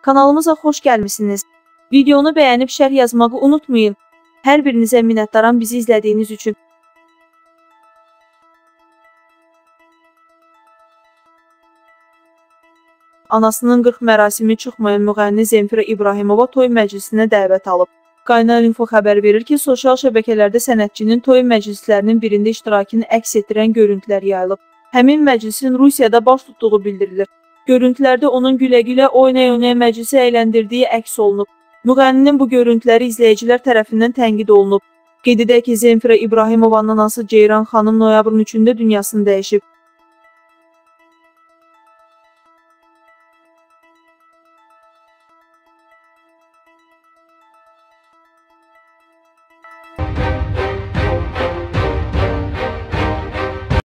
Kanalımıza xoş gəlmisiniz. Videonu bəyənib şərh yazmağı unutmayın. Hər birinizə minnətdaram bizi izlədiyiniz üçün. Anasının 40 mərasimi çıxmayan müğənni Zemfira İbrahimova toy məclisinə dəvət alıb. Qaynar info xəbər verir ki, sosial şəbəkələrdə sənətçinin toy məclislərinin birində iştirakını əks etdirən görüntülər yayılıb. Həmin məclisin Rusiyada baş tutduğu bildirilir. Görüntülərdə onun gülə-gülə oynaya-oynaya məclisi əyləndirdiyi əks olunub. Müğənninin bu görüntüləri izləyicilər tərəfindən tənqid olunub. Qeyd edək ki, Zemfira İbrahimova'nın anası Ceyran xanım noyabrın 3-də dünyasını dəyişib.